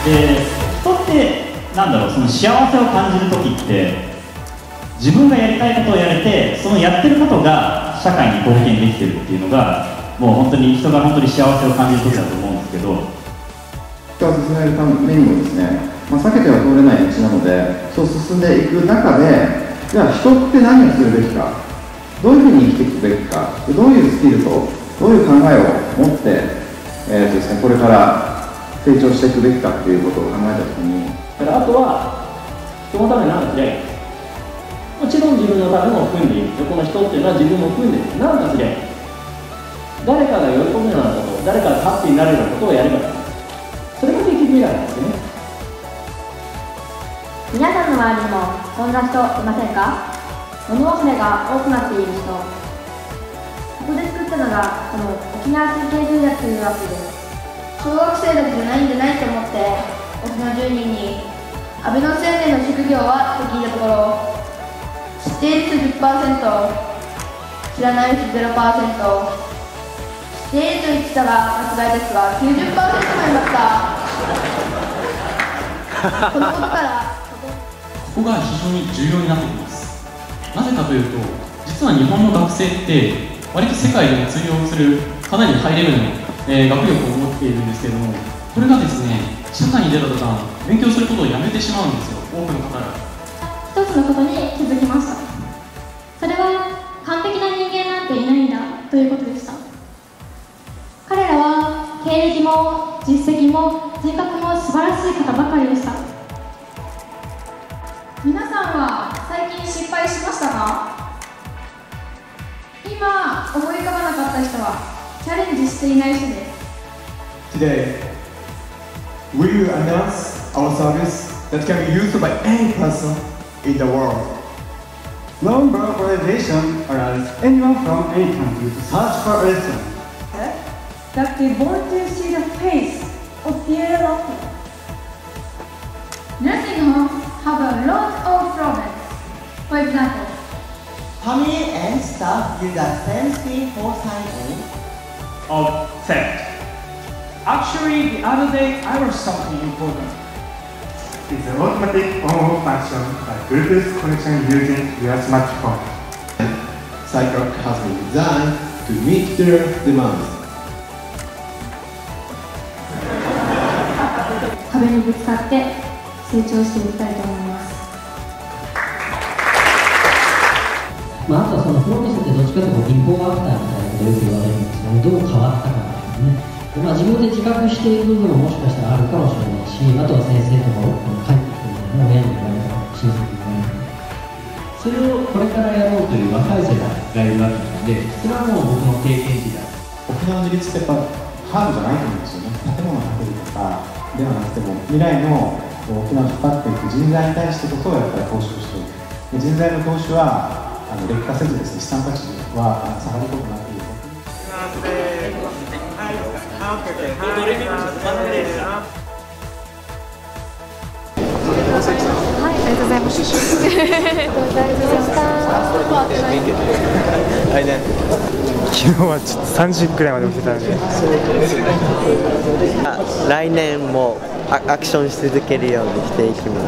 で、人ってなんだろう、その幸せを感じる時って自分がやりたいことをやれて、そのやってることが社会に貢献できてるっていうのがもう本当に人が本当に幸せを感じる時だと思うんですけど、 人を進めるためにもですね、避けては通れない道なので、そう進んでいく中で、じゃあ人って何をするべきか、どういうふうに生きていくべきか、どういうスキルとどういう考えを持って、ですね、これから成長していくべきかっていうことを考えたときに、 だからあとは人のために何かすりゃいい。もちろん自分のためも含んでいる。この人っていうのは自分も含んでいる。何かすりゃいい。誰かが喜ぶようなこと、誰かがハッピーになるようなことをやればいい。それができる未来なんですよね。 皆さんの周りにもそんな人いませんか？物忘れが多くなっている人。ここで作ったのがこの沖縄推計10約というアプリです。小学生だけじゃないんじゃないと思って沖縄住人に安倍の青年の職業はと聞いたところ、知っている人 10%、知らない人 0%、知っていると言ってたら間違いですが 90% もいました。このことからここが非常に重要になってきます。なぜかというと、実は日本の学生って割と世界でも通用するかなりハイレベルの、学力を持っているんですけれども、これがですね、社会に出た途端勉強することをやめてしまうんですよ、多くの方が。 一つのことに気づきました。それは完璧な人間なんていないんだということでした。彼らは経歴も実績も人格も素晴らしい方ばかりでした。皆さんは最近失敗しましたか？今思い浮かばなかった人はチャレンジしていない人です。 Today, we will announce our service that can be used by any person in the world. Non-verbalization allows anyone from any country to search for a lesson. That they want to see the face of the other. Nursing homes have a lot of problems. For example, family and staff use the same thing for sign-in of theft. Actually, the other day I was something important. It's an automatic on-off function by Bluetooth connection using your smartphone. Cycloc has been designed to meet their demands. 壁にぶつかって成長していきたいと思います。 あとはそのプロセスってどっちかというとビフォーアフターみたいなことをよく言われるんですけど、どう変わったかですね。自分で自覚している部分ももしかしたらあるかもしれないし、あとは先生とか帰ってくるの親に言われた親戚に言われた、それをこれからやろうという若い世代がいるわけなので、それはもう僕の経験値だ。 沖縄の自立ってやっぱハードじゃないと思うんですよね。建物を建てるとかではなくても、未来の沖縄を引っ張っていく人材に対してこそやっぱり投資をしていく。人材の投資は劣化せずですね、資産価値は下がることなく。 はい、ありがとうございます。 昨日はちょっと3時くらいまで起きてたので、 来年もアクションし続けるようにしていきます。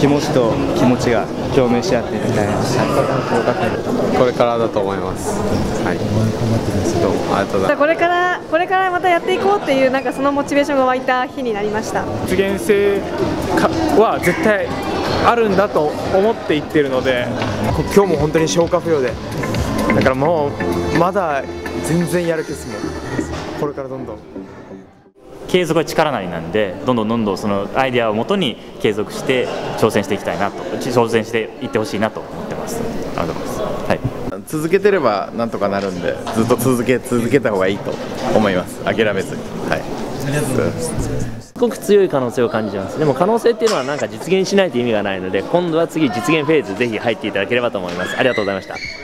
気持ちと気持ちが共鳴し合っていきたいな。これからだと思います。はい。どうもありがとうございます。 これからまたやっていこうっていうなんかそのモチベーションが湧いた日になりました。 実現性は絶対あるんだと思っていってるので、今日も本当に消化不良で、だからもうまだ全然やる気ですもん。これからどんどん。 継続は力なりなんで、どんどんそのアイデアをもとに継続して挑戦していきたいなと、挑戦していってほしいなと思ってます。ありがとうございます。はい。 続けてればなんとかなるんで、ずっと続けた方がいいと思います。諦めずに。はい。ありがとうございます。 すごく強い可能性を感じます。でも可能性っていうのはなんか実現しないと意味がないので、今度は次実現フェーズぜひ入っていただければと思います。ありがとうございました。